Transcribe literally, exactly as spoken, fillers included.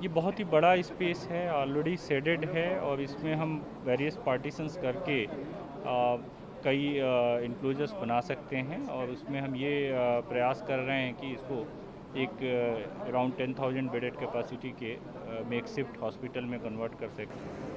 ये बहुत ही बड़ा स्पेस है, ऑलरेडी शेडेड है और इसमें हम वेरियस पार्टीशंस करके आ, कई इंक्लोजर्स बना सकते हैं और उसमें हम ये आ, प्रयास कर रहे हैं कि इसको एक around ten thousand bedded capacity के मेक शिफ्ट हॉस्पिटल में कन्वर्ट कर सकें।